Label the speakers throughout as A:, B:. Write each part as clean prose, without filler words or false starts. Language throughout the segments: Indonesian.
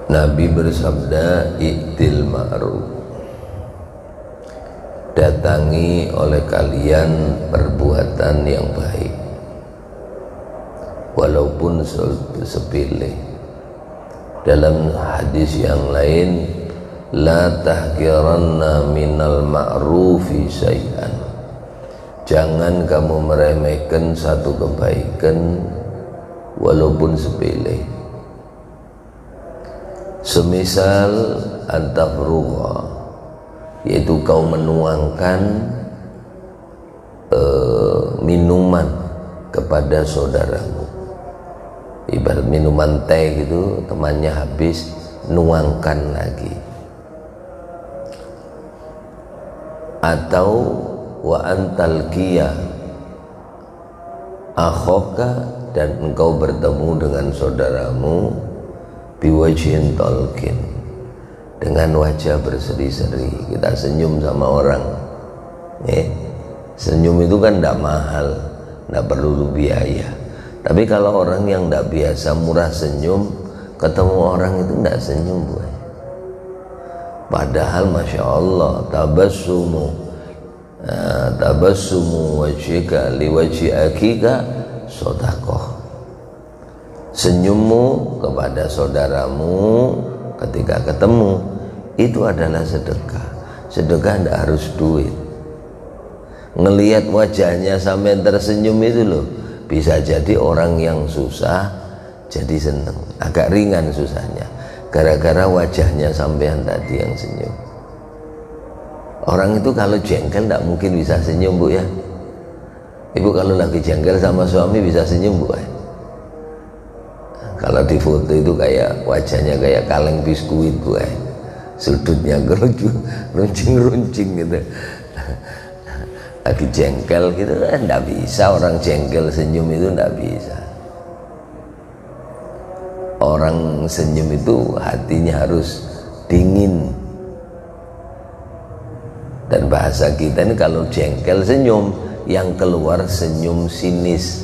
A: Nabi bersabda, "I'til ma'ruf." Datangi oleh kalian perbuatan yang baik, walaupun sepele. Dalam hadis yang lain, la tahqiranna minal ma'rufi syai'an. Jangan kamu meremehkan satu kebaikan walaupun sepele. Semisal antafruha, yaitu kau menuangkan minuman kepada saudaramu. Ibarat minuman teh gitu, temannya habis, nuangkan lagi. Atau wa antalqiya akhoka, dan engkau bertemu dengan saudaramu biwajhin talqin, dengan wajah berseri-seri. Kita senyum sama orang, senyum itu kan tidak mahal, tidak perlu biaya. Tapi kalau orang yang tidak biasa murah senyum, ketemu orang itu tidak senyum, boy. Padahal masya Allah, tabassumu wajhika liwajhi akika sedekah. Senyummu kepada saudaramu ketika ketemu itu adalah sedekah. Sedekah tidak harus duit. Ngelihat wajahnya sampai tersenyum itu loh, bisa jadi orang yang susah jadi seneng, agak ringan susahnya gara-gara wajahnya sampean tadi yang senyum. Orang itu kalau jengkel tidak mungkin bisa senyum, Bu, ya. Ibu kalau lagi jengkel sama suami bisa senyum, Bu, ya? Kalau di foto itu kayak wajahnya kayak kaleng biskuit, Bu, ya. Sudutnya runcing gitu. Lagi jengkel gitu kan tidak bisa orang jengkel senyum, itu tidak bisa. Orang senyum itu hatinya harus dingin. Dan bahasa kita ini kalau jengkel senyum, yang keluar senyum sinis,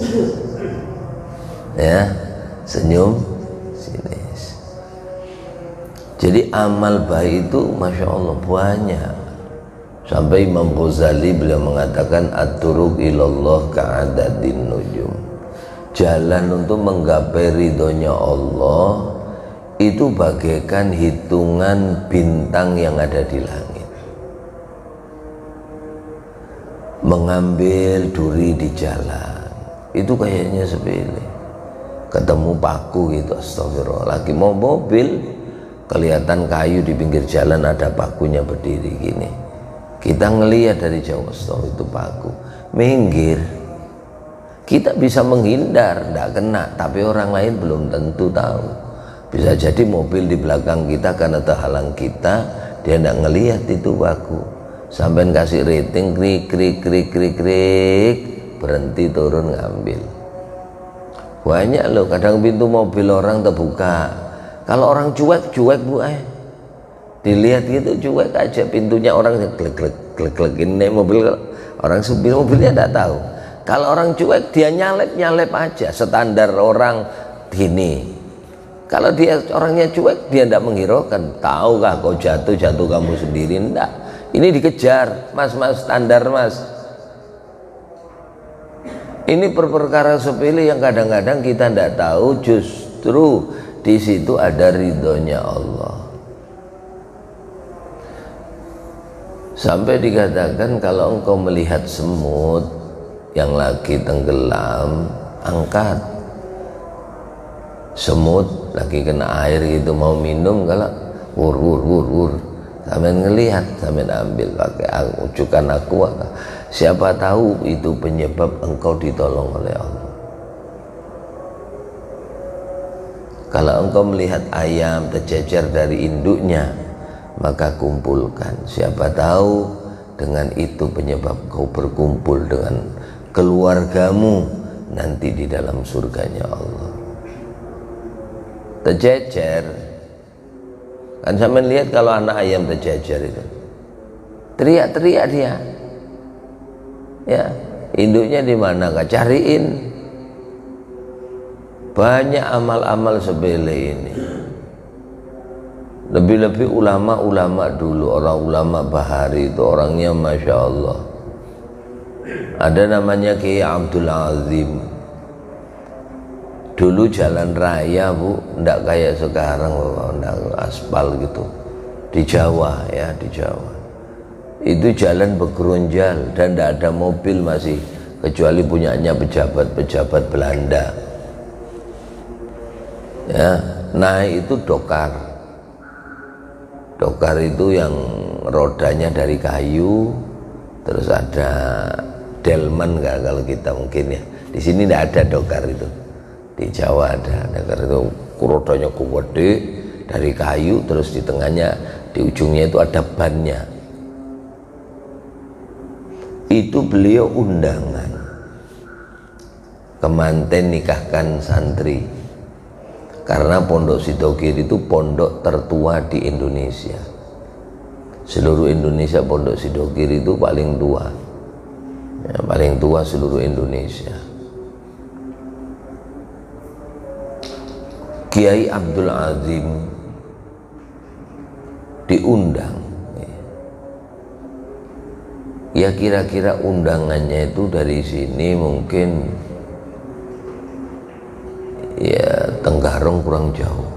A: ya, senyum sinis. Jadi amal baik itu masya Allah banyak. Sampai Imam Ghazali beliau mengatakan, at-turuq ilallah ka'adadin nujum. Jalan untuk menggapai ridhonya Allah itu bagaikan hitungan bintang yang ada di langit. Mengambil duri di jalan itu kayaknya sepele, ketemu paku gitu, astagfirullah. Lagi mau mobil, kelihatan kayu di pinggir jalan, ada pakunya berdiri gini, kita ngelihat dari jauh, astagfirullah, itu paku. Minggir, kita bisa menghindar, tidak kena, tapi orang lain belum tentu tahu. Bisa jadi mobil di belakang kita karena terhalang kita, dia tidak ngelihat itu paku. Sampai kasih rating, krik, berhenti, turun, ngambil. Banyak loh, kadang pintu mobil orang terbuka. Kalau orang cuek, Bu, dilihat gitu cuek aja, pintunya orang glek ini mobil, orang supir mobilnya tidak tahu. Kalau orang cuek dia nyalep aja, standar orang gini. Kalau dia orangnya cuek, dia tidak menghiraukan. Tahukah kau jatuh kamu sendiri? Enggak. Ini dikejar, mas standar mas. Ini perkara sepele yang kadang-kadang kita tidak tahu, justru di situ ada ridhonya Allah. Sampai dikatakan kalau engkau melihat semut yang lagi tenggelam, angkat. Semut lagi kena air gitu mau minum, kalau wur, sampean ngelihat, sampean ambil pakai ujukan aqua. Siapa tahu itu penyebab engkau ditolong oleh Allah. Kalau engkau melihat ayam tercecer dari induknya, maka kumpulkan. Siapa tahu dengan itu penyebab kau berkumpul dengan keluargamu nanti di dalam surganya Allah. Tercecer, kan sampean lihat kalau anak ayam tercecer itu teriak-teriak dia, ya, induknya di mana, kah cariin. Banyak amal-amal sepele ini Lebih-lebih ulama-ulama dulu, orang ulama Bahari itu orangnya Masya Allah. Ada namanya Kiai Abdul Azim. Dulu jalan raya bu, ndak kayak sekarang, ndak aspal gitu. Di Jawa ya, di Jawa. Itu jalan bergeronjal dan ndak ada mobil masih, kecuali punyanya pejabat-pejabat Belanda. Ya, naik itu dokar. Dokar itu yang rodanya dari kayu, terus ada delman nggak kalau kita mungkin ya. Di sini tidak ada dokar itu. Di Jawa ada dokar itu, rodanya gede dari kayu, terus di tengahnya, di ujungnya itu ada bannya. Itu beliau undangan kemanten nikahkan santri. Karena Pondok Sidogir itu pondok tertua di Indonesia. Seluruh Indonesia Pondok Sidogir itu paling tua ya, paling tua seluruh Indonesia. Kiai Abdul Azim diundang ya, kira-kira undangannya itu dari sini mungkin ya Tenggarong kurang jauh,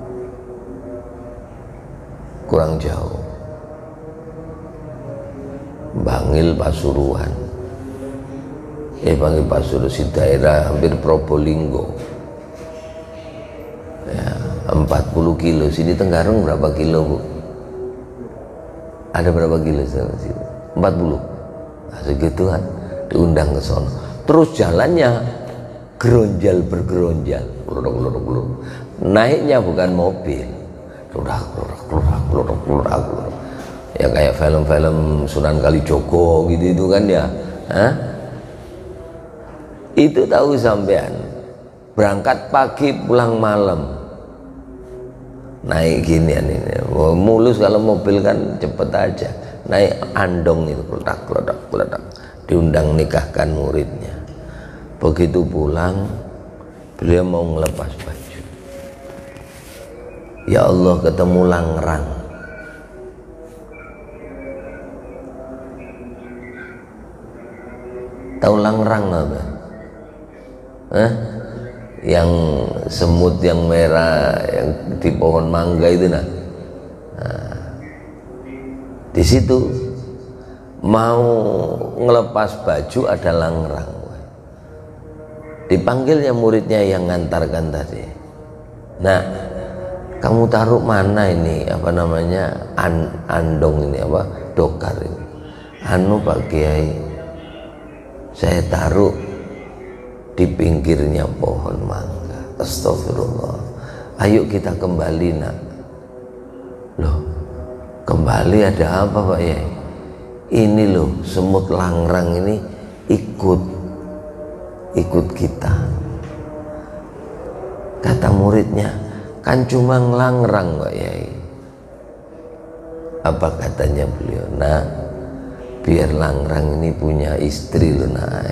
A: Bangil Pasuruan, Bangil Pasuruan si daerah hampir Probolinggo ya, 40 kilo. Sini Tenggarong berapa kilo bu? Ada berapa kilo sini? 40. Nah, segituan diundang ke sono. Terus jalannya geronjal bergeronjal, naiknya bukan mobil, ya kayak film-film Sunan Kalijogo gitu itu kan ya. Itu tahu sampean, berangkat pagi pulang malam, naik ginian ini, mulus. Kalau mobil kan cepet aja, naik andong itu, ledak, diundang nikahkan muridnya. Begitu pulang, beliau mau ngelepas baju. Ya Allah, ketemu langrang. Tahu langrang apa? Yang semut yang merah yang di pohon mangga itu nah. Di situ mau ngelepas baju ada langrang. Dipanggilnya muridnya yang ngantarkan tadi. Nah, kamu taruh mana ini apa namanya andong ini apa dokar ini? Pak Kiai, saya taruh di pinggirnya pohon mangga. Astagfirullah. Ayo kita kembali nak. Loh, kembali ada apa Pak Kiai? Ini loh semut langrang ini ikut kita. Kata muridnya, kan cuma ngelangrang Pak Yai. Apa katanya beliau? Nah, biar langrang ini punya istri loh nak.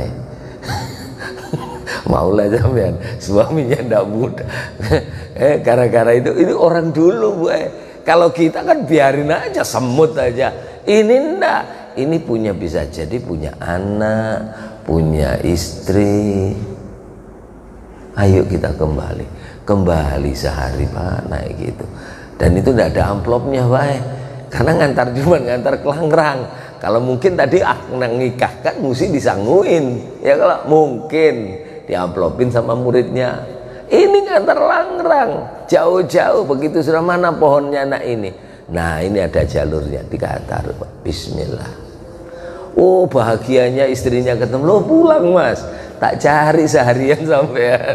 A: Maulah sampean, suaminya ndak muda. Gara-gara itu orang dulu Bu. Kalau kita kan biarin aja, semut aja. Ini ndak, ini punya, bisa jadi punya anak, punya istri. Ayo kita kembali sehari Pak, naik gitu. Dan itu tidak ada amplopnya Pak, karena cuma ngantar kelangrang. Kalau mungkin tadi nikahkan mesti disangguin ya, kalau mungkin diamplopin sama muridnya. Ini ngantar langrang jauh-jauh, begitu sudah mana pohonnya anak ini. Nah ini ada jalurnya, dikatar Pak, bismillah. Oh bahagianya istrinya ketemu, lo pulang Mas, tak cari seharian sampean.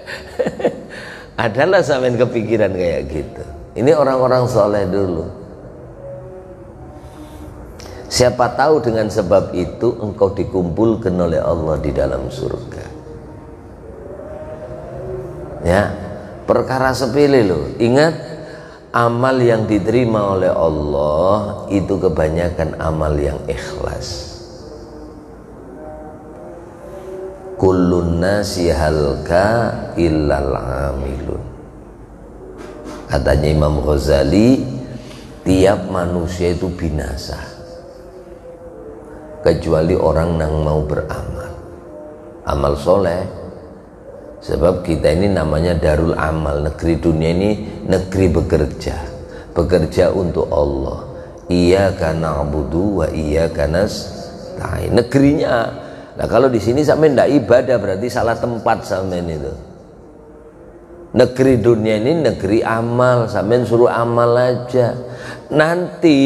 A: Adalah sampean kepikiran kayak gitu. Ini orang-orang soleh dulu. Siapa tahu dengan sebab itu engkau dikumpulkan oleh Allah di dalam surga. Ya, perkara sepele loh. Ingat, amal yang diterima oleh Allah itu kebanyakan amal yang ikhlas. Kullun nasi halka illal amilun. Katanya Imam Ghazali, tiap manusia itu binasa kecuali orang yang mau beramal, amal soleh. Sebab kita ini namanya darul amal, negeri dunia ini negeri bekerja untuk Allah. Iyyaka na'budu wa iyyaka nasta'in, negerinya. Nah kalau di sini sampai ndak ibadah berarti salah tempat sampean itu. Negeri dunia ini negeri amal, sampean suruh amal aja. Nanti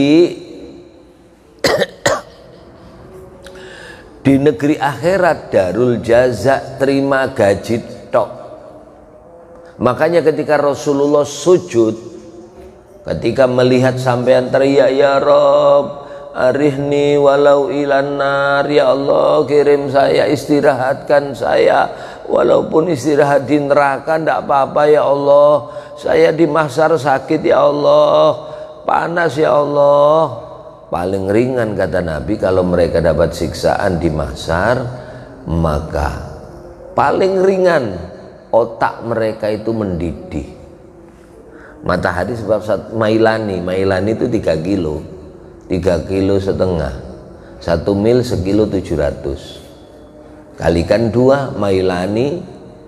A: di negeri akhirat darul jaza, terima gaji tok. Makanya ketika Rasulullah sujud, ketika melihat sampean teriak ya Rob arihni walau ilan nar, ya Allah kirim saya, istirahatkan saya walaupun istirahat di neraka ndak apa-apa ya Allah, saya di mahsyar sakit ya Allah, panas ya Allah. Paling ringan kata Nabi kalau mereka dapat siksaan di mahsyar, maka paling ringan otak mereka itu mendidih. Matahari sebab mailani itu 3 kilo, 3,5 kilo, 1 mil 1 kilo 700, kalikan 2 mailani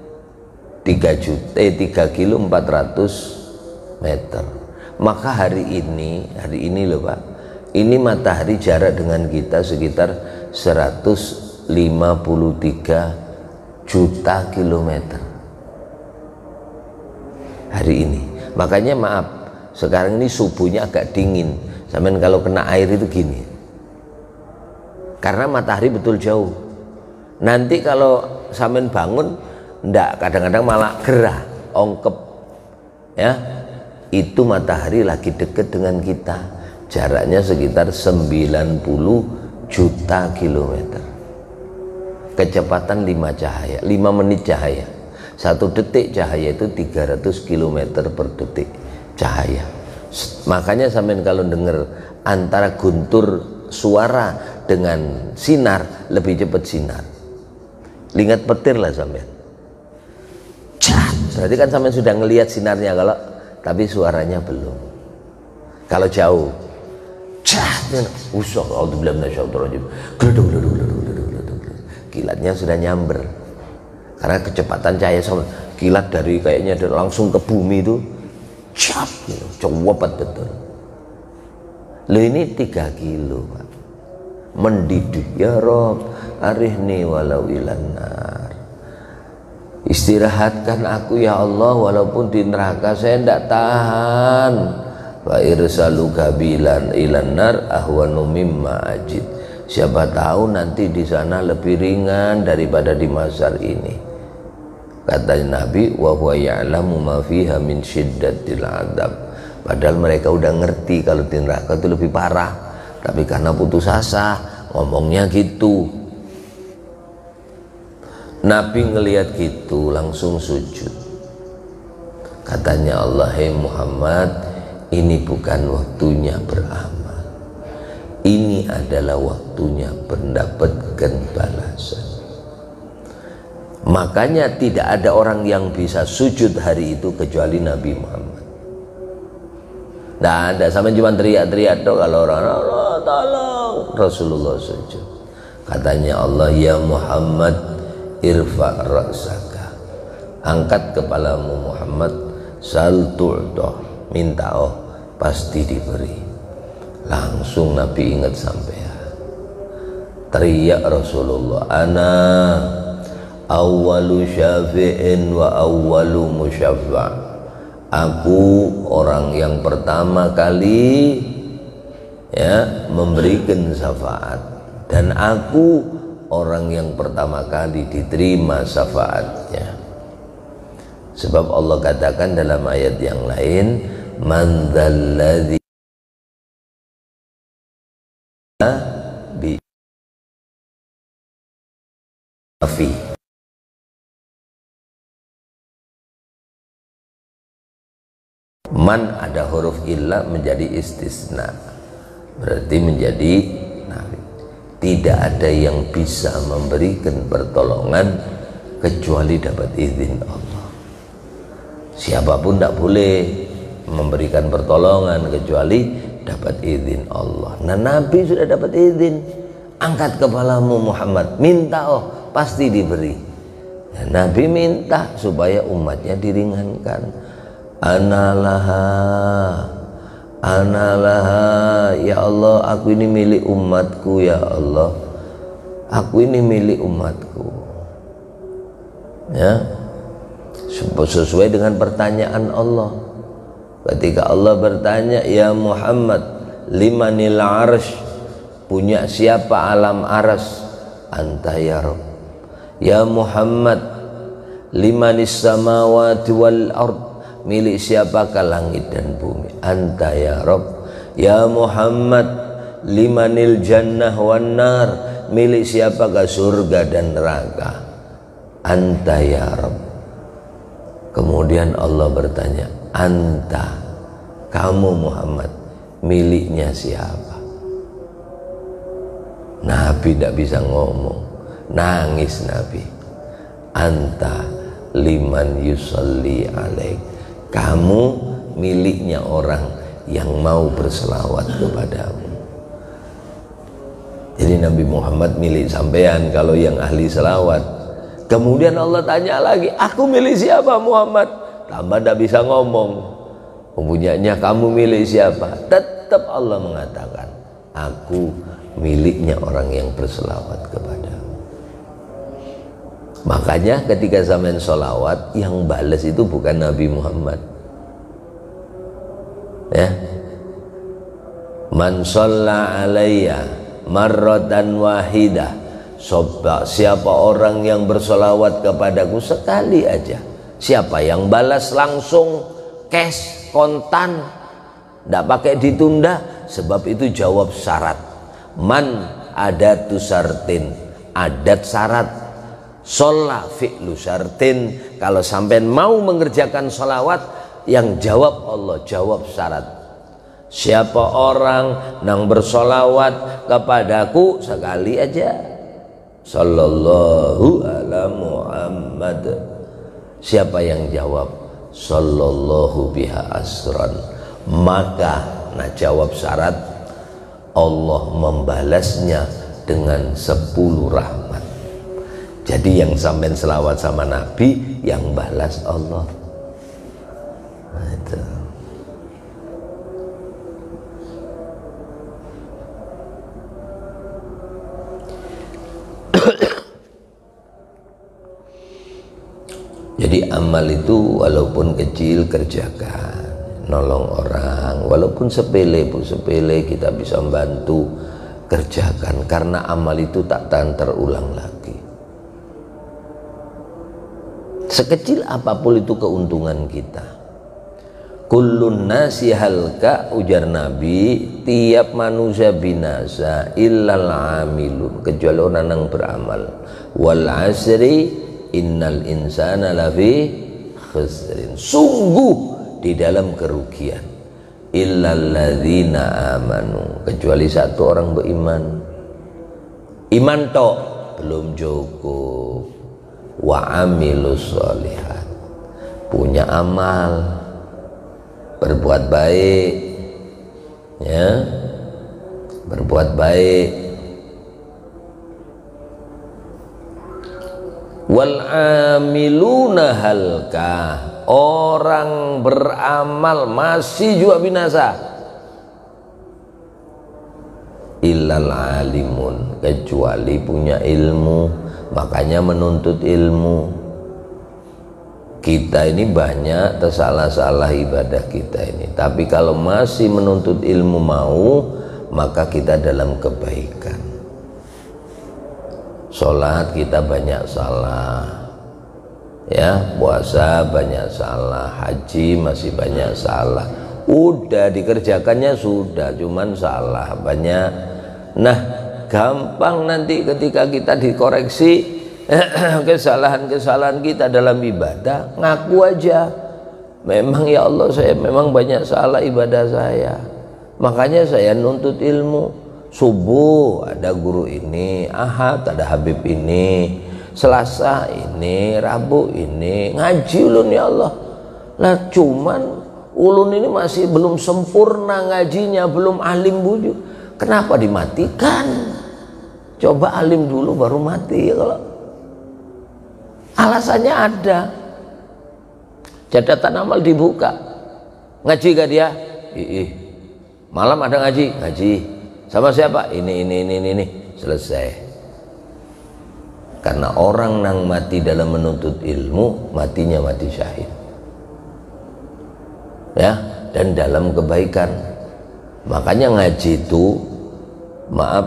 A: 3 kilo 400 meter. Maka hari ini loh Pak, ini matahari jarak dengan kita sekitar 153 juta kilometer hari ini. Makanya maaf, sekarang ini subuhnya agak dingin. Sampean kalau kena air itu gini, karena matahari betul jauh. Nanti kalau sampean bangun, ndak, kadang-kadang malah gerah, ongkep, ya. Itu matahari lagi deket dengan kita, jaraknya sekitar 90 juta kilometer. Kecepatan 5 menit cahaya. 1 detik cahaya itu 300 km per detik cahaya. Makanya sampean kalau dengar antara guntur suara dengan sinar, lebih cepat sinar. Lihat petir lah sampean. Berarti kan sampean sudah ngelihat sinarnya, kalau tapi suaranya belum. Kalau jauh, kilatnya sudah nyamber. Karena kecepatan cahaya sama kilat dari kayaknya langsung ke bumi itu cepat betul. Loh ini 3 kilo Pak, mendidih. Ya Rob arihni walau ilan nar, istirahatkan aku ya Allah walaupun di neraka saya tidak tahan. Wa irsalu kabilan ilan nar ahwanu mimma ajid, siapa tahu nanti di sana lebih ringan daripada di mahsyar ini. Kata Nabi, wa huwa ya'lamu ma fiha min syiddatil adab. Padahal mereka udah ngerti kalau di neraka itu lebih parah, tapi karena putus asa ngomongnya gitu. Nabi ngelihat gitu langsung sujud. Katanya Allah, "Hei Muhammad, ini bukan waktunya beramal. Ini adalah waktunya mendapatkan balasan." Makanya tidak ada orang yang bisa sujud hari itu kecuali Nabi Muhammad. Nah, ada sampai cuma teriak-teriak tuh kalau orang Allah tolong, Rasulullah sujud. Katanya Allah, "Ya Muhammad, irfa' ra'saka." Angkat kepalamu Muhammad, sal tu'ta, minta pasti diberi. Langsung Nabi ingat sampai teriak Rasulullah, "Ana awwalu syafi'in wa awwalu musyaffa'." Aku orang yang pertama kali ya memberikan syafaat, dan aku orang yang pertama kali diterima syafaatnya. Sebab Allah katakan dalam ayat yang lain, "Man dzalladzi bi afi." Man ada huruf illa menjadi istisna, berarti menjadi nafi. Tidak ada yang bisa memberikan pertolongan kecuali dapat izin Allah. Siapapun tidak boleh memberikan pertolongan kecuali dapat izin Allah. Nah, Nabi sudah dapat izin. Angkat kepalamu Muhammad, minta, oh pasti diberi. Nah, Nabi minta supaya umatnya diringankan. Analaha, ya Allah, aku ini milik umatku, ya Allah, aku ini milik umatku. Ya, sesuai dengan pertanyaan Allah. Ketika Allah bertanya, ya Muhammad, limanil arsh, punya siapa alam aras? Anta ya Rabb. Ya Muhammad, limanis samawati wal ard, milik siapakah langit dan bumi? Anta ya Rabb. Ya Muhammad, limanil jannah wan nar, milik siapakah surga dan neraka? Anta ya Rabb. Kemudian Allah bertanya, anta, kamu Muhammad, miliknya siapa? Nabi tidak bisa ngomong, nangis Nabi. Anta liman yusalli alaik, kamu miliknya orang yang mau berselawat kepadamu. Jadi Nabi Muhammad milik sampean kalau yang ahli selawat. Kemudian Allah tanya lagi, aku milik siapa Muhammad? Tambah tidak bisa ngomong, mempunyainya kamu milik siapa? Tetap Allah mengatakan, aku miliknya orang yang berselawat kepadamu. Makanya ketika sampean sholawat, yang balas itu bukan Nabi Muhammad, ya. Man shalla alayya marratan wahidah, siapa orang yang bersolawat kepadaku sekali aja, siapa yang balas langsung cash, kontan, tidak pakai ditunda, sebab itu jawab syarat. Man adatu syartin, adat syarat. Sholla fi'lu syartin, kalau sampai mau mengerjakan sholawat, yang jawab Allah, jawab syarat. Siapa orang yang bersolawat kepadaku sekali aja, sallallahu ala Muhammad, siapa yang jawab sallallahu biha asran, maka jawab syarat, Allah membalasnya dengan 10 rahmat. Jadi yang sampai selawat sama Nabi, yang balas Allah. Nah, itu. Jadi amal itu walaupun kecil kerjakan, nolong orang, walaupun sepele pun sepele kita bisa membantu, kerjakan, karena amal itu tak akan terulang lagi. Sekecil apapun itu keuntungan kita. Kullun nasi halka, ujar Nabi, tiap manusia binasa illal amilun, kecuali orang yang beramal. Wal asri innal insana lafi khusrin, sungguh di dalam kerugian. Illal ladzina amanu, kecuali satu orang beriman. Iman tok belum cukup. Wa amilus sholihat, punya amal, berbuat baik, ya, berbuat baik. Wal amiluna halka, orang beramal masih juga binasa. Illal alimun, kecuali punya ilmu. Makanya menuntut ilmu. Kita ini banyak tersalah-salah ibadah kita ini, tapi kalau masih menuntut ilmu mau, maka kita dalam kebaikan. Sholat kita banyak salah, ya, puasa banyak salah, haji masih banyak salah. Udah dikerjakannya sudah, cuman salah banyak. Nah, gampang nanti ketika kita dikoreksi kesalahan-kesalahan kita dalam ibadah, ngaku aja, memang ya Allah saya memang banyak salah ibadah saya, makanya saya nuntut ilmu. Subuh ada guru ini, Ahad ada Habib ini, Selasa ini, Rabu ini ngaji ulun ya Allah. Lah cuman ulun ini masih belum sempurna ngajinya, belum alim bujuk. Kenapa dimatikan? Coba alim dulu baru mati ya. Kalau alasannya ada, catatan amal dibuka. Ngaji gak dia? Malam ada ngaji. Sama siapa? Ini. Selesai. Karena orang yang mati dalam menuntut ilmu, matinya mati syahid. Ya, dan dalam kebaikan. Makanya ngaji itu, maaf,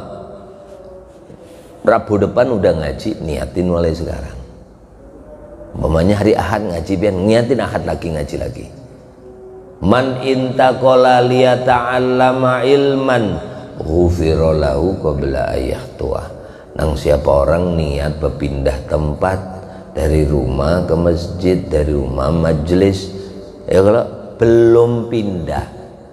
A: Rabu depan udah ngaji, niatin mulai sekarang. Umpamanya hari Ahad ngaji, biar niatin Ahad lagi ngaji lagi. Man intaqala liyata'allama ilman ghufira lahu qabla ayyahtuah. Nang siapa orang niat berpindah tempat dari rumah ke masjid, dari rumah majelis, ya kalau belum pindah,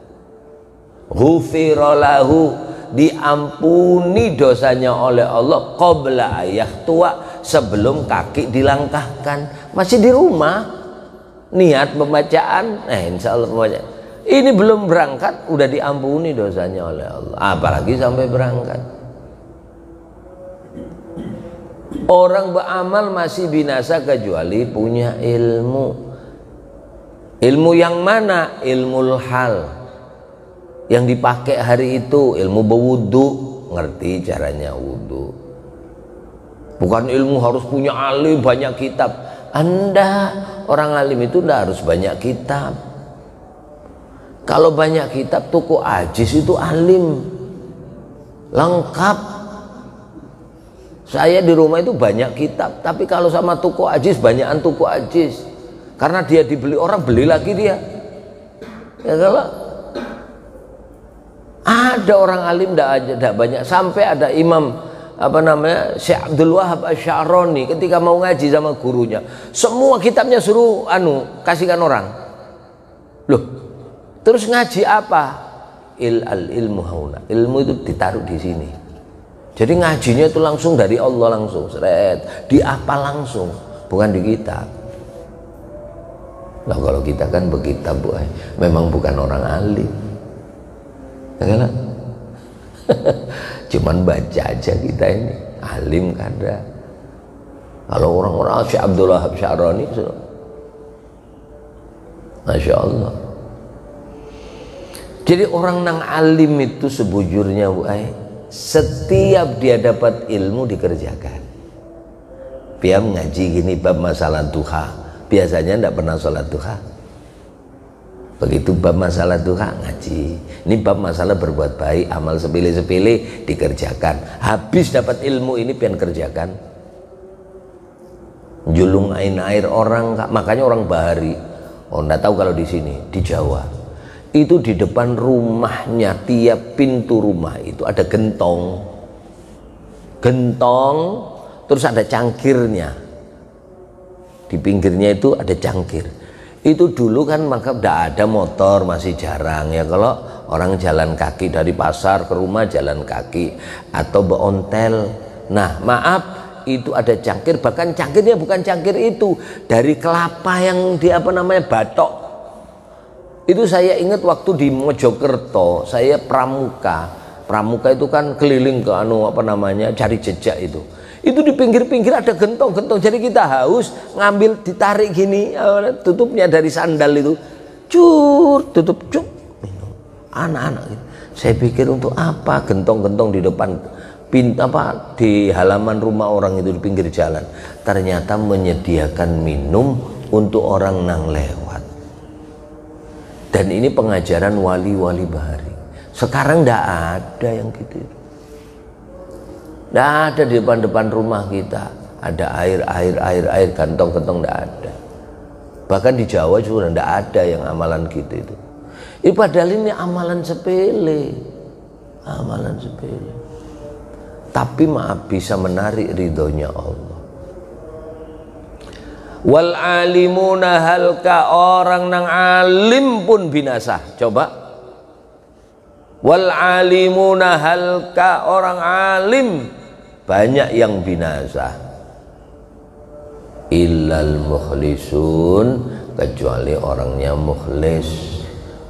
A: ghufira lahu, diampuni dosanya oleh Allah qabla ayyahtuah, sebelum kaki dilangkahkan. Masih di rumah niat pembacaan, insya Allah pembacaan ini belum berangkat udah diampuni dosanya oleh Allah, apalagi sampai berangkat. Orang beramal masih binasa kecuali punya ilmu. Ilmu yang mana? Ilmul hal yang dipakai hari itu, ilmu berwudu, ngerti caranya wudu. Bukan ilmu harus punya alim banyak kitab. Anda orang alim itu tidak harus banyak kitab. Kalau banyak kitab, tuku ajiz itu alim lengkap. Saya di rumah itu banyak kitab, tapi kalau sama tuku ajiz, banyakan tuku ajiz. Karena dia dibeli orang, beli lagi dia. Ya kalau ada orang alim tidak banyak, sampai ada imam Syekh Abdul Wahab Asy-Sya'rani ketika mau ngaji sama gurunya, semua kitabnya suruh kasihkan orang. Loh, terus ngaji apa? Ilmu hauna. Ilmu itu ditaruh di sini. Jadi ngajinya itu langsung dari Allah, langsung seret, diapa langsung, bukan di kitab. Nah kalau kita kan bekitab, memang bukan orang alim. Ya kan? Cuman baca aja kita ini, alim kada. Kalau orang-orang Syekh Abdul Wahab Asy-Sya'rani, Masya Allah. Jadi orang nang alim itu sebujurnya, setiap dia dapat ilmu dikerjakan. Dia ngaji gini bab masalah duha, biasanya tidak pernah sholat duha. Begitu bab masalah duha ngaji. Ini bab masalah berbuat baik, amal sepele-sepele dikerjakan. Habis dapat ilmu ini pian kerjakan. Julung air orang, makanya orang Bahari. Oh, enggak tahu kalau di sini di Jawa. Itu di depan rumahnya, tiap pintu rumah itu ada gentong, terus ada cangkirnya, di pinggirnya itu ada cangkir. Itu dulu kan maka tidak ada motor, masih jarang ya, kalau orang jalan kaki dari pasar ke rumah jalan kaki atau beontel. Nah maaf, itu ada cangkir, bahkan cangkirnya bukan cangkir itu dari kelapa yang di batok. Itu saya ingat waktu di Mojokerto, saya pramuka itu kan keliling ke cari jejak itu. Itu di pinggir-pinggir ada gentong-gentong, jadi kita haus ngambil, ditarik gini, tutupnya dari sandal itu, tutup anak-anak gitu. Saya pikir untuk apa gentong-gentong di depan di halaman rumah orang itu di pinggir jalan. Ternyata menyediakan minum untuk orang nang lewat. Dan ini pengajaran wali-wali Bahari. Sekarang tidak ada yang gitu. Tidak ada di depan-depan rumah kita. Ada air, gantong-gantong tidak ada. Bahkan di Jawa juga tidak ada yang amalan gitu itu. Padahal ini amalan sepele. Amalan sepele. Tapi maaf bisa menarik ridhonya Allah. Wal alimuna halka, orang nang alim pun binasa. Coba. Wal alimuna halka, orang alim banyak yang binasa. Illal mukhlisun, kecuali orangnya mukhlis.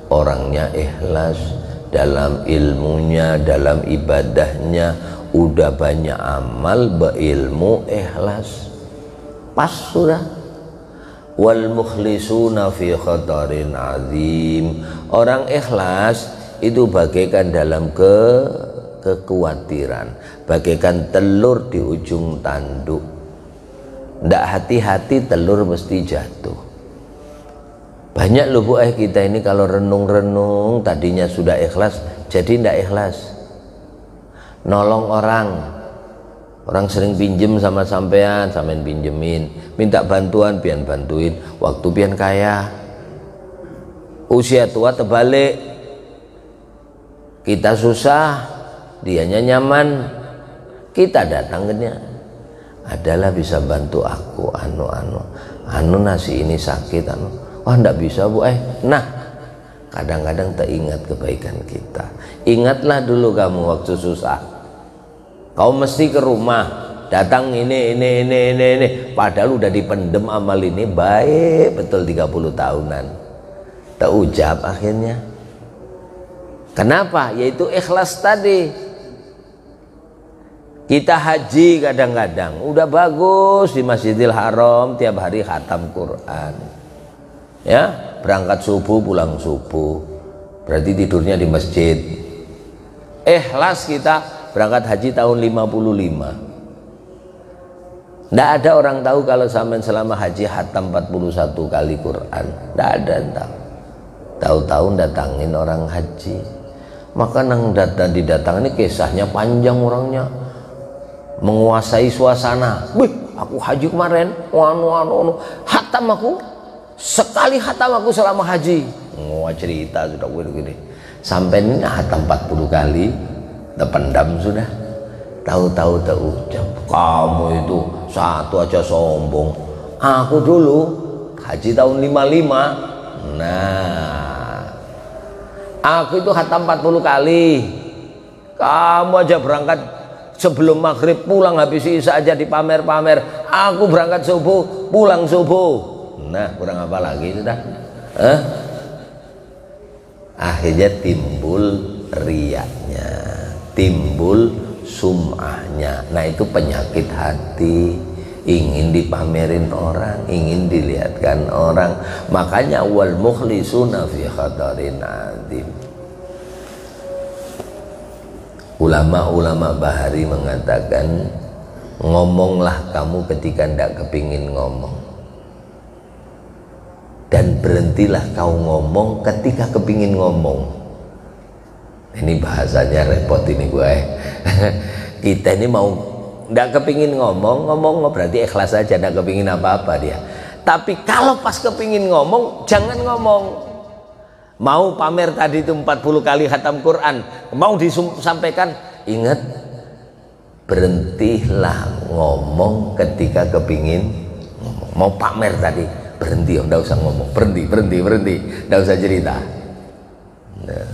A: orangnya ikhlas dalam ilmunya, dalam ibadahnya, udah banyak amal, berilmu, ikhlas, pas sudah. Wal mukhlisuna fi khatarin azim, orang ikhlas itu bagaikan dalam kekhawatiran, bagaikan telur di ujung tanduk. Ndak hati-hati telur mesti jatuh. Banyak loh Bu kita ini kalau renung-renung tadinya sudah ikhlas jadi ndak ikhlas. Nolong orang sering pinjem sama sampean, sampean pinjemin, minta bantuan pian bantuin, waktu pian kaya, usia tua terbalik, kita susah, dianya nyaman, kita datangnya adalah bisa bantu aku, anu nasi ini sakit, wah ndak bisa Bu nah kadang-kadang teringat kebaikan kita. Ingatlah dulu kamu waktu susah, kau mesti ke rumah datang ini padahal udah dipendem amal ini baik betul 30 tahunan tak ujab akhirnya. Kenapa? Yaitu ikhlas tadi. Kita haji kadang-kadang udah bagus di Masjidil Haram, tiap hari khatam Quran ya, berangkat subuh pulang subuh, berarti tidurnya di masjid. Ikhlas kita berangkat haji tahun 55. Nggak ada orang tahu kalau sampean selama haji khatam 41 kali Quran, nggak ada yang tahu. Tahu-tahu datangin orang haji, maka nang didatang ini kisahnya panjang, orangnya menguasai suasana. Wih, aku haji kemarin, khatam aku sekali, khatam aku selama haji. Wah cerita sudah gini. Sampai ini khatam 40 kali, terpendam sudah. Tahu-tahu terucap, kamu itu satu aja sombong. Aku dulu haji tahun 55. Nah, aku itu khatam 40 kali. Kamu aja berangkat sebelum maghrib, pulang habis isya aja dipamer-pamer. Aku berangkat subuh, pulang subuh. Nah, kurang apa lagi sudah? Akhirnya timbul riaknya, timbul sum'ahnya. Nah, itu penyakit hati, ingin dipamerin orang, ingin dilihatkan orang. Makanya wal mukhlisuna fi khatarin azim. Ulama-ulama Bahari mengatakan, ngomonglah kamu ketika ndak kepingin ngomong, dan berhentilah kau ngomong ketika kepingin ngomong. Ini bahasanya repot ini gue. Kita ini mau ndak kepingin ngomong berarti ikhlas aja, ndak kepingin apa-apa dia. Tapi kalau pas kepingin ngomong, jangan ngomong. Mau pamer tadi itu 40 kali khatam Quran, mau disampaikan, ingat, berhentilah ngomong ketika kepingin ngomong. Mau pamer tadi, berhenti, enggak usah ngomong, berhenti, enggak usah cerita. Nah.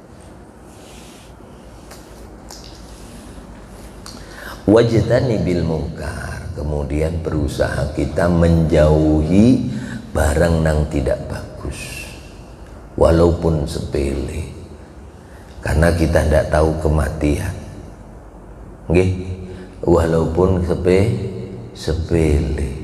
A: Wajtani bil mungkar, kemudian berusaha kita menjauhi barang yang tidak bagus, walaupun sepele, karena kita tidak tahu kematian. Nggih, walaupun sepele,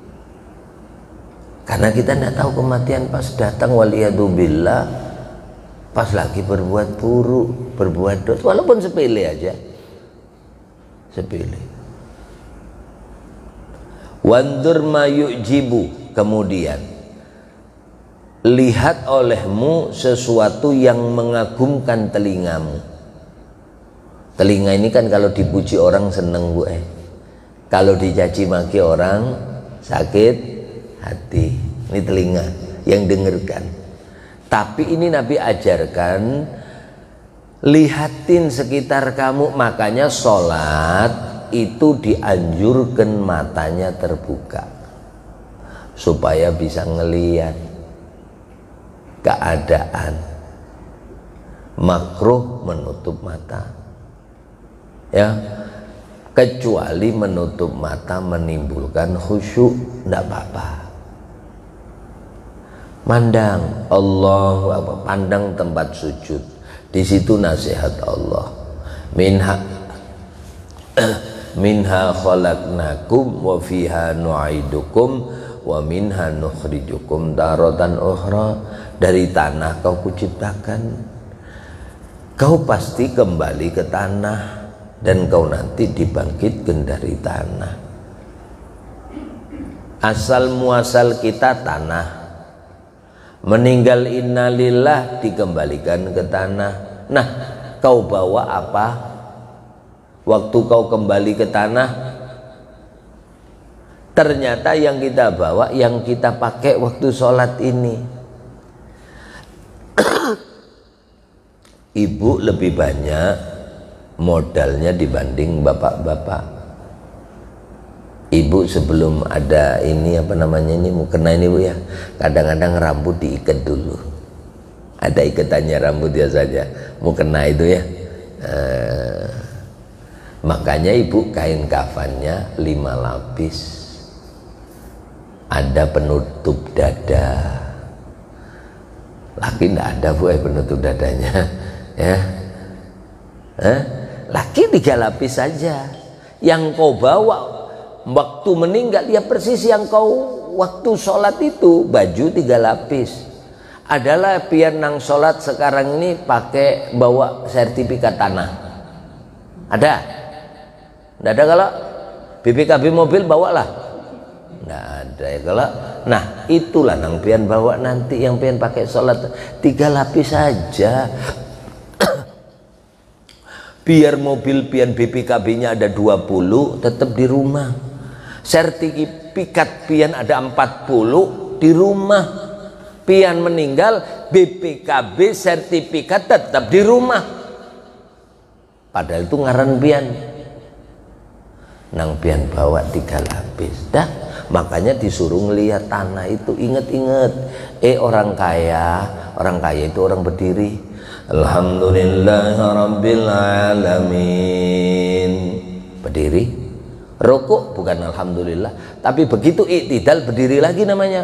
A: karena kita tidak tahu kematian pas datang, waliyadzubillah, pas lagi berbuat buruk, berbuat dosa, walaupun sepele aja, sepele. Wandur ma yu'jibu, kemudian lihat olehmu sesuatu yang mengagumkan telingamu. Telinga ini kan kalau dipuji orang seneng Bu, kalau dicaci maki orang sakit hati. Ini telinga yang dengarkan. Tapi ini Nabi ajarkan, lihatin sekitar kamu. Makanya sholat itu dianjurkan matanya terbuka supaya bisa ngelihat keadaan. Makruh menutup mata ya, kecuali menutup mata menimbulkan khusyuk, tidak apa-apa. Mandang Allahu Akbar, pandang tempat sujud. Di situ nasihat Allah. Minha khalaqnakum wa fiha nu'idukum wa minha nukhrijukum daratan ukhra. Dari tanah kau kuciptakan, kau pasti kembali ke tanah, dan kau nanti dibangkitkan dari tanah. Asal muasal kita tanah, meninggal innalillah dikembalikan ke tanah. Nah, kau bawa apa waktu kau kembali ke tanah? Ternyata yang kita bawa, yang kita pakai waktu sholat ini. Ibu lebih banyak modalnya dibanding bapak-bapak. Ibu sebelum ada ini apa namanya ini mukena ini Bu ya, kadang-kadang rambut diikat dulu. Ada ikatannya rambut biasanya, mukena itu ya. Makanya ibu kain kafannya 5 lapis. Ada penutup dada. Laki enggak ada Bu penutup dadanya. Ya. Laki 3 lapis saja. Yang kau bawa waktu meninggal ya persis yang kau waktu sholat itu, baju 3 lapis. Adalah biar nang sholat sekarang ini pakai bawa sertifikat tanah. Ada? Nggak ada kalau BPKB mobil bawalah. Nggak ada ya kalau. Nah itulah nang pian bawa nanti, yang pian pakai sholat 3 lapis saja. Biar mobil pian BPKB-nya ada 20, tetap di rumah. Sertifikat pian ada 40 di rumah. Pian meninggal BPKB sertifikat tetap di rumah. Padahal itu ngaran pian. Nang pian bawa 3 lapis. Dah, makanya disuruh ngelihat tanah itu, inget-inget. Orang kaya itu orang berdiri. Alhamdulillahirabbil alamin. Berdiri. Rukuk bukan alhamdulillah, tapi begitu iktidal berdiri lagi namanya.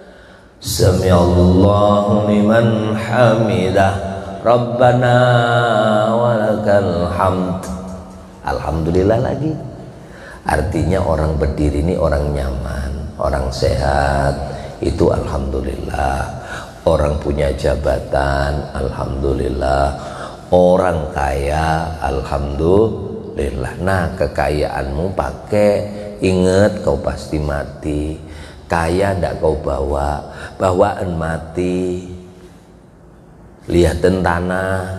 A: Sami'allahu liman hamidah, Rabbana walakal hamd. Alhamdulillah lagi. Artinya orang berdiri ini orang nyaman, orang sehat, itu alhamdulillah. Orang punya jabatan, alhamdulillah. Orang kaya, alhamdulillah. Nah, kekayaanmu pakai, ingat kau pasti mati. Kaya ndak kau bawa, bawaan mati. Lihatin tanah.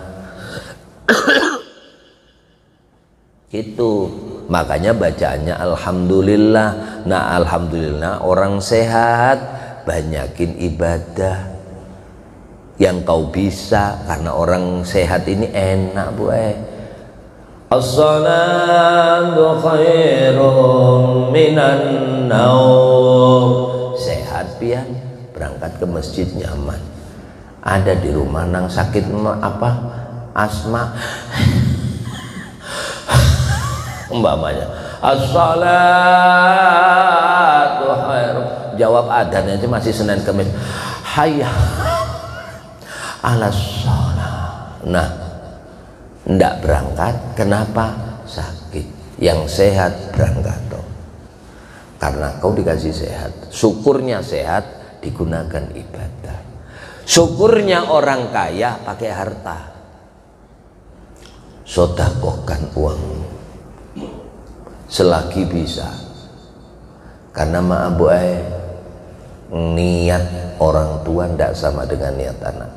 A: Gitu. Makanya bacaannya alhamdulillah. Nah, alhamdulillah orang sehat, banyakin ibadah yang kau bisa, karena orang sehat ini enak Bu. As-salatu khairun minan naum. Sehat pian, berangkat ke masjid nyaman. Ada di rumah nang sakit apa? Asma. Umpamanya as-salatu khairun. Jawab adzannya aja masih Senin Kamis. Hayya 'alas shalah. Nah, ndak berangkat, kenapa? Sakit. Yang sehat berangkat toh. Karena kau dikasih sehat. Syukurnya sehat digunakan ibadah. Syukurnya orang kaya pakai harta. Sedekahkan uang selagi bisa. Karena maaf Bu, niat orang tua ndak sama dengan niat anak.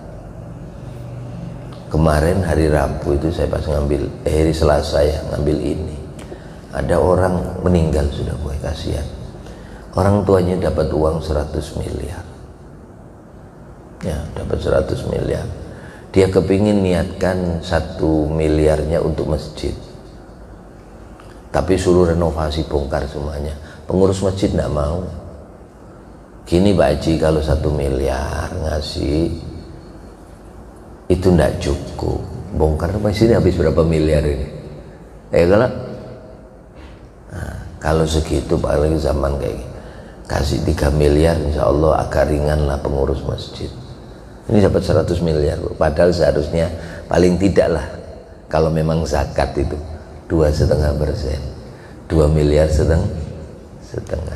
A: Kemarin hari Rabu itu saya pas ngambil, hari Selasa ya ngambil ini, ada orang meninggal sudah Bu, kasihan. Orang tuanya dapat uang 100 miliar. Ya, dapat 100 miliar. Dia kepingin niatkan 1 miliarnya untuk masjid. Tapi suruh renovasi, bongkar semuanya. Pengurus masjid nggak mau. Gini Pak Haji, kalau 1 miliar ngasih itu ndak cukup, bongkar masjid habis berapa miliar ini? Kalau nah, kalau segitu paling zaman kayak gini. kasih 3 miliar, insya Allah agak ringan lah pengurus masjid. Ini dapat 100 miliar, padahal seharusnya paling tidak lah kalau memang zakat itu 2,5%, 2 miliar setengah.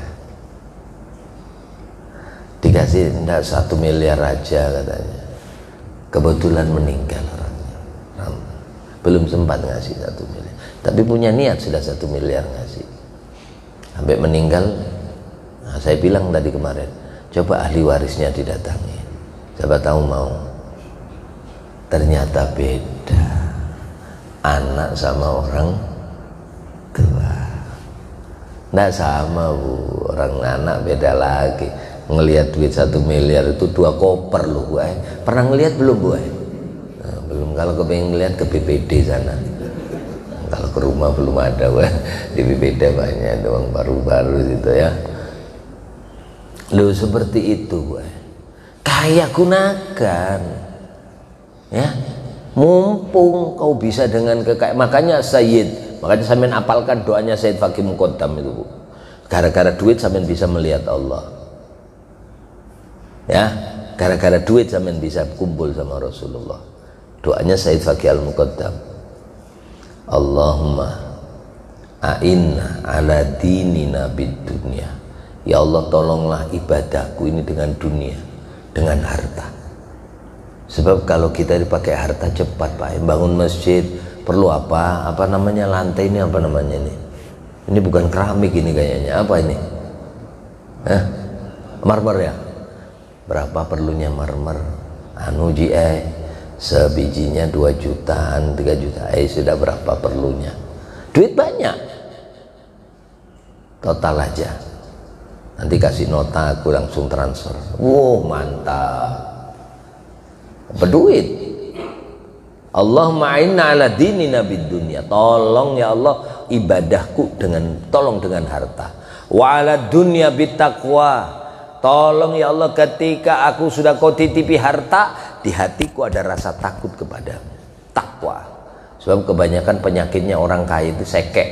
A: Dikasih enggak 1 miliar aja katanya, kebetulan meninggal orangnya, belum sempat ngasih 1 miliar, tapi punya niat sudah 1 miliar ngasih sampai meninggal. Nah, saya bilang tadi kemarin, coba ahli warisnya didatangi, siapa tahu mau. Ternyata beda, anak sama orang tua nggak sama Bu, orang anak beda lagi. Ngelihat duit 1 miliar itu 2 koper loh Bu. Pernah ngelihat belum Bu? Nah, belum. Kalau kepengen ngelihat ke BPD sana, kalau ke rumah belum ada Bu. Di BPD banyak doang baru-baru gitu ya. Loh seperti itu Bu. Kaya gunakan ya, mumpung kau bisa dengan kekayaan. Makanya sampean apalkan doanya Sayyid Fakih Muqaddam itu Bu. Gara-gara duit sampean bisa melihat Allah ya, gara-gara duit sampean bisa kumpul sama Rasulullah. Doanya Sayyid Fakih Al-Muqaddam, Allahumma a'inna ala dinina bid dunya, ya Allah tolonglah ibadahku ini dengan dunia, dengan harta. Sebab kalau kita dipakai harta cepat Pak, bangun masjid perlu apa namanya, lantai ini apa namanya ini bukan keramik ini kayaknya, apa ini? Marmer ya? Berapa perlunya marmer? Sebijinya 2 jutaan 3 juta, sudah berapa perlunya? Duit banyak total aja, nanti kasih nota aku langsung transfer. Wow mantap, berduit. Allahumma inna ala dinina bid dunya, tolong ya Allah ibadahku tolong dengan harta. Wa ala dunya bit taqwa, tolong ya Allah ketika aku sudah kau titipi harta, di hatiku ada rasa takut kepadamu, takwa. Sebab kebanyakan penyakitnya orang kaya itu sekek.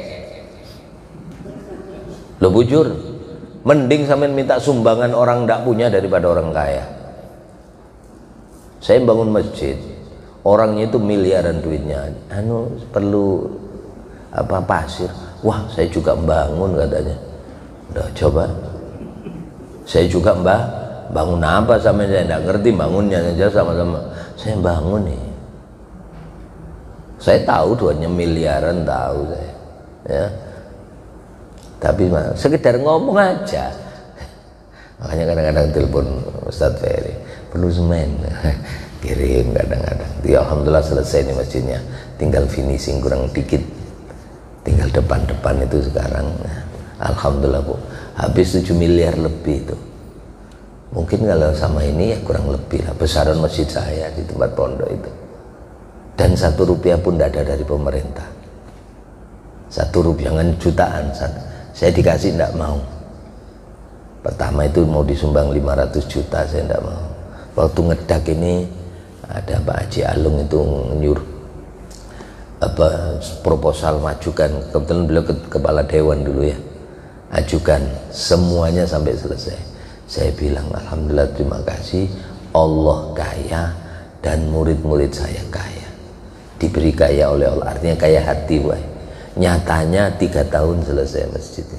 A: Lo bujur, mending sampean minta sumbangan orang ndak punya daripada orang kaya. Saya bangun masjid, orangnya itu miliaran duitnya, perlu pasir, wah saya juga bangun katanya. Udah coba, saya juga bangun apa sama saya tidak ngerti, bangunnya aja sama-sama saya bangun nih. Saya tahu duitnya miliaran, tahu saya ya, tapi sekedar ngomong aja. Makanya kadang-kadang telepon Ustadz Ferry, perlu semen kirim kadang-kadang. Ya alhamdulillah selesai nih masjidnya, tinggal finishing kurang dikit, tinggal depan-depan itu sekarang. Alhamdulillah Bu, habis 7 miliar lebih itu. Mungkin kalau sama ini ya kurang lebih lah besaran masjid saya di tempat pondok itu. Dan 1 rupiah pun tidak ada dari pemerintah. 1 rupiah, jangan jutaan. Saya dikasih tidak mau. Pertama itu mau disumbang 500 juta, saya tidak mau. Waktu ngedak ini ada Pak Haji Alung itu nyuruh proposal majukan, kebetulan beliau kepala dewan dulu ya, ajukan semuanya sampai selesai. Saya bilang alhamdulillah terima kasih, Allah kaya dan murid-murid saya kaya, diberi kaya oleh Allah, artinya kaya hati. Nyatanya 3 tahun selesai masjidnya,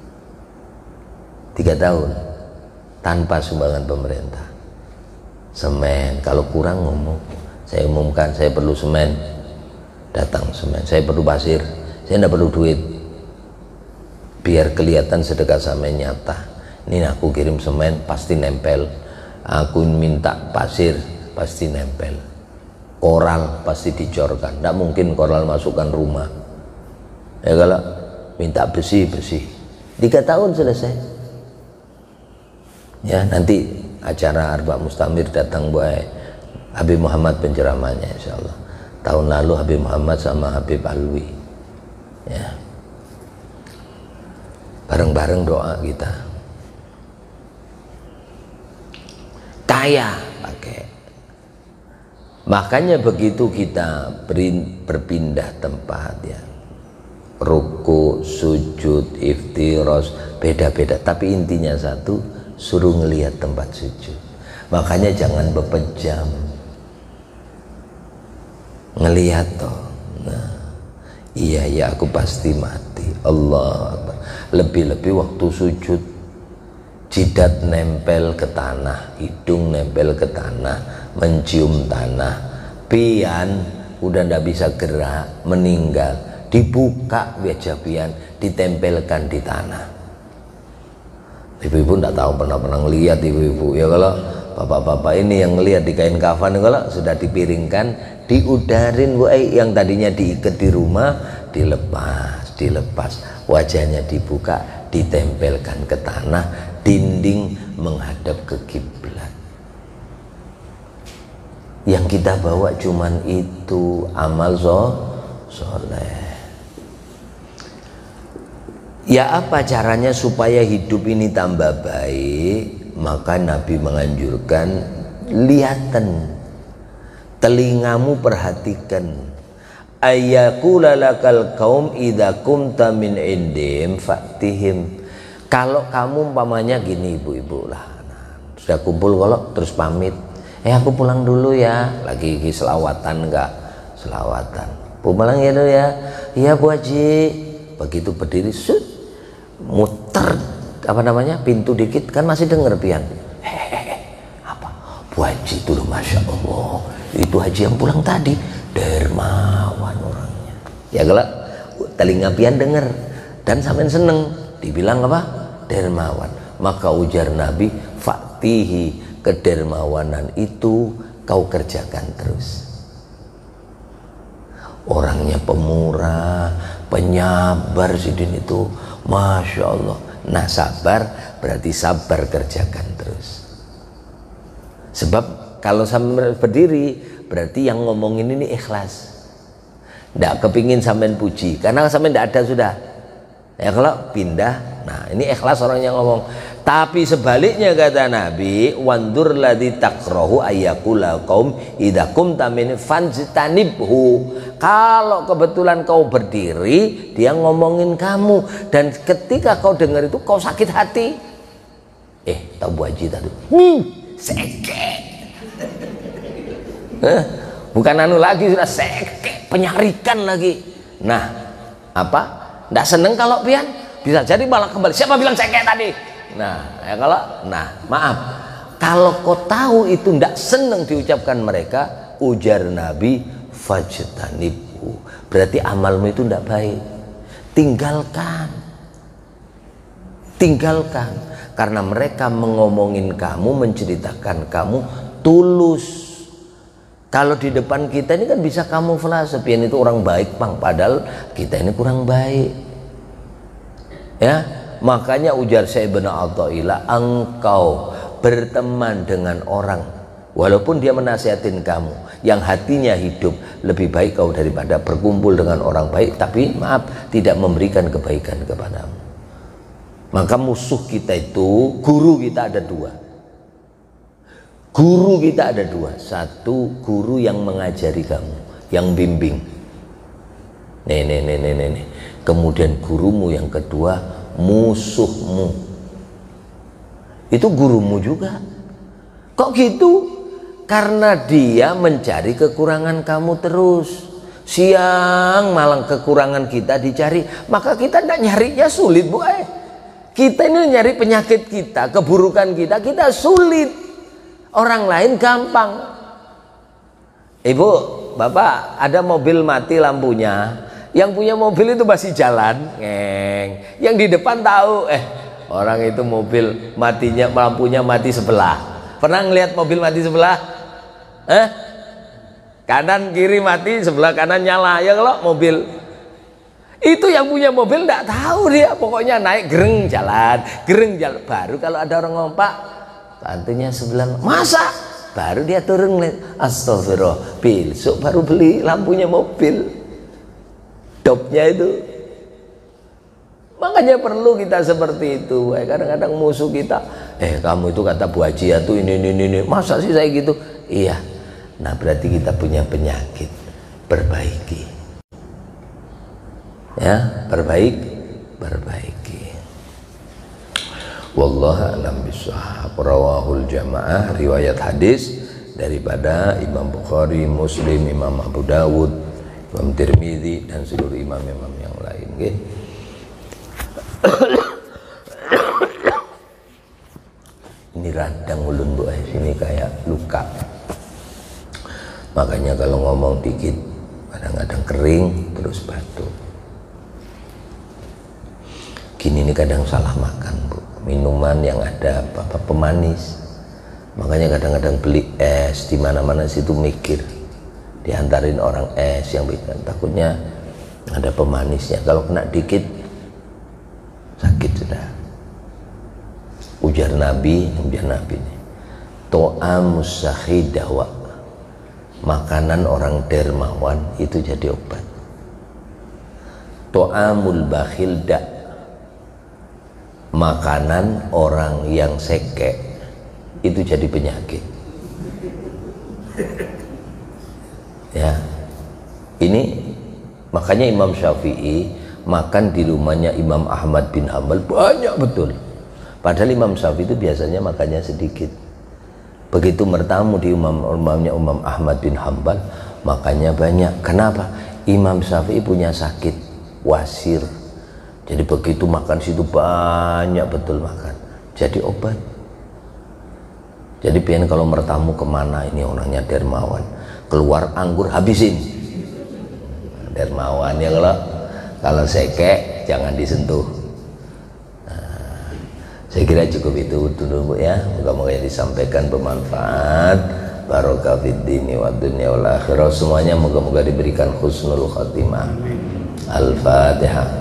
A: 3 tahun tanpa sumbangan pemerintah. Semen kalau kurang ngomong, saya umumkan saya perlu semen, datang semen. Saya perlu pasir, saya tidak perlu duit, biar kelihatan sedekah sama nyata. Ini aku kirim semen pasti nempel, aku minta pasir pasti nempel, koral pasti dicorkan, tidak mungkin koral masukkan rumah ya. Kalau minta besi 3 tahun selesai ya. Nanti acara Arba Mustamir datang buat Habib Muhammad penceramahnya insyaallah. Tahun lalu Habib Muhammad sama Habib Alwi ya, bareng-bareng doa kita. Kaya pakai. Makanya begitu kita berpindah tempat ya, ruku, sujud, iftiros, beda-beda, tapi intinya satu, suruh ngelihat tempat sujud. Makanya jangan bepejam, ngelihat toh. Nah, iya ya aku pasti mati. Allah Akbar. Lebih-lebih waktu sujud, jidat nempel ke tanah, hidung nempel ke tanah, mencium tanah, pian udah ndak bisa gerak, meninggal, dibuka wajah pian, ditempelkan di tanah. Ibu-ibu ndak tahu pernah ngelihat ibu-ibu ya, kalau bapak-bapak ini yang ngelihat di kain kafan, kalau sudah dipiringkan, diudarin, yang tadinya diikat di rumah dilepas, wajahnya dibuka, ditempelkan ke tanah, dinding menghadap ke kiblat. Yang kita bawa cuman itu, amal soleh. Ya apa caranya supaya hidup ini tambah baik? Maka Nabi menganjurkan, lihatan, telingamu perhatikan, ayyakula lakal kaum idza kumta min indim fatihim. Kalau kamu umpamanya gini ibu-ibu lah, sudah kumpul kalau terus pamit, aku pulang dulu ya, lagi selawatan enggak, selawatan, pulang ya dulu ya, iya Bu Haji. Begitu berdiri, muter pintu dikit, kan masih denger pian, apa Bu Haji itu loh, Masya Allah, itu Haji yang pulang tadi dermawan orangnya ya. Kalau telinga pian denger dan sampean seneng, dibilang apa? Dermawan. Maka ujar Nabi, faktihi, kedermawanan itu kau kerjakan terus. Orangnya pemurah, penyabar sidin itu, Masya Allah. Nah sabar berarti sabar kerjakan terus. Sebab kalau sampai berdiri berarti yang ngomongin ini ikhlas, ndak kepingin sampean puji, karena sampean ndak ada sudah ya. Kalau pindah, nah ini ikhlas orang yang ngomong. Tapi sebaliknya kata Nabi, wandur ladzi takrahu ayyakula qaum idza qumta min fanjitanibhu. Kalau kebetulan kau berdiri, dia ngomongin kamu, dan ketika kau dengar itu kau sakit hati. Tahu Bu Haji tadi, seke. Bukan anu lagi, sudah seke, penyarikan lagi. Nah, apa? Nggak seneng kalau pian, bisa jadi malah kembali. Siapa bilang seke tadi? Nah, ya kalau, maaf, kalau kau tahu itu ndak seneng diucapkan mereka, ujar Nabi, fajtanibhu, berarti amalmu itu ndak baik. Tinggalkan, karena mereka mengomongin kamu, menceritakan kamu tulus. Kalau di depan kita ini kan bisa kamuflase, pian itu orang baik Bang, padahal kita ini kurang baik. Ya, makanya ujar Sayyidina Athaillah, engkau berteman dengan orang walaupun dia menasihatin kamu yang hatinya hidup, lebih baik kau daripada berkumpul dengan orang baik tapi maaf tidak memberikan kebaikan kepadamu. Maka musuh kita itu, guru kita ada dua. Guru kita ada dua. Satu, guru yang mengajari kamu, yang bimbing. Nih. Kemudian gurumu yang kedua, musuhmu. Itu gurumu juga. Kok gitu? Karena dia mencari kekurangan kamu terus. Siang malam kekurangan kita dicari, maka kita tidak nyarinya sulit, Bu. Kita ini nyari penyakit kita, keburukan kita sulit. Orang lain gampang. Ibu, Bapak, ada mobil mati lampunya, yang punya mobil itu masih jalan, yang di depan tahu, orang itu mobil matinya, lampunya mati sebelah. Pernah ngelihat mobil mati sebelah? Kanan kiri mati, sebelah kanan nyala. Ya kalau mobil itu yang punya mobil tidak tahu dia, pokoknya naik gereng jalan. Baru kalau ada orang ngompak, lantunya sebelah, masa? Baru dia turun, astagfirullah, besok baru beli lampunya mobil, dopnya itu. Makanya perlu kita seperti itu. Kadang-kadang musuh kita, kamu itu kata Bu Haji itu ini, masa sih saya gitu? Iya. Nah berarti kita punya penyakit, perbaiki. Ya, perbaiki. Wallahu a'lam bishawab. Rawahul jamaah, riwayat hadis daripada Imam Bukhari, Muslim, Imam Abu Dawud, Imam Tirmidzi dan seluruh imam-imam yang lain. Okay? Ini radang ulun bu, sini kayak luka. Makanya kalau ngomong dikit kadang-kadang kering terus batuk. Gini ini kadang salah makan bu, minuman yang ada apa pemanis. Makanya kadang-kadang beli es di mana-mana situ mikir, diantarin orang es yang bikin, takutnya ada pemanisnya. Kalau kena dikit sakit sudah. Ujar Nabi to'amus sahidahwa, makanan orang dermawan itu jadi obat. To'amul bakhil dak, makanan orang yang seke itu jadi penyakit. Ya, ini makanya Imam Syafi'i makan di rumahnya Imam Ahmad bin Hanbal banyak betul. Padahal Imam Syafi'i itu biasanya makannya sedikit. Begitu bertamu di rumahnya Imam Ahmad bin Hanbal, makannya banyak. Kenapa? Imam Syafi'i punya sakit wasir. Jadi begitu makan situ banyak betul makan. Jadi obat. Jadi pian kalau bertamu kemana, ini orangnya dermawan, keluar anggur habisin. Dermawan ya, kalau seke jangan disentuh. Nah, saya kira cukup itu dulu bu ya. Moga-moga disampaikan bermanfaat. Barokah fid dini wad dunya wal akhirah. Semuanya moga-moga diberikan husnul khatimah. Al-Fatihah.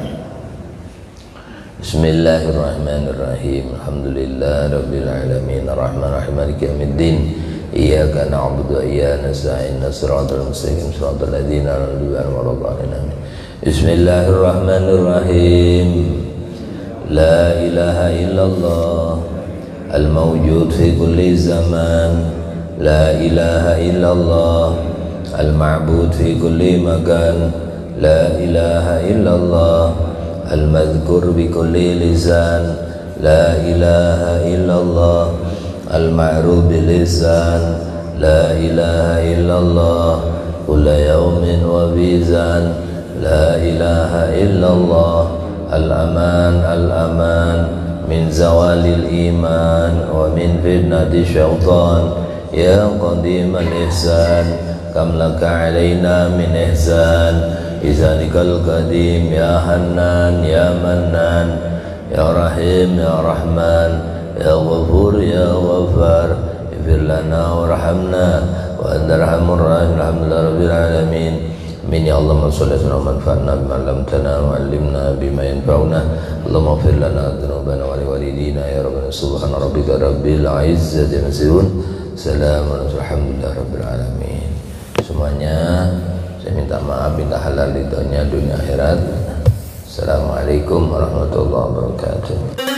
A: Bismillahirrahmanirrahim. Alhamdulillah rabbil alamin arrahmanir rahim maliki yaumiddin. Iyyaka na'budu wa iyyaka nasta'in shiratal mustaqim shiratal ladzina an'amta 'alaihim. Bismillahirrahmanirrahim. La ilaha illallah al-mawjud fi kulli zaman. La ilaha illallah al-ma'bud fi kulli makan. La ilaha illallah al-madhkur bi kulli lisan. La ilaha illallah al-ma'ruf bil lisan. La ilaha illallah kulla yawmin wa bizan. La ilaha illallah al-aman al-aman min zawalil iman wa min fitnati syaitan. Ya qadim al-ihsan kam laka alaina min ihsan. Izanikal qadim ya hannan ya mannan ya rahim ya rahman ya ghafur ya ghafar ighfir lana warhamna wa anta arhamur rahim. Alhamdulillah rabbil alamin. Amin ya Allah. Shalli ala manfa'na bima 'allamtana wa 'allimna bima yanfa'una. Allahumma ighfir lana dzunubana wa liwalidina ya rabbana. Subhana rabbika rabbil izzati amma yasifun. Salamun alhamdulillah rabbil alamin. Semuanya saya minta maaf, minta halal ridhonya dunia akhirat. Assalamualaikum warahmatullahi wabarakatuh.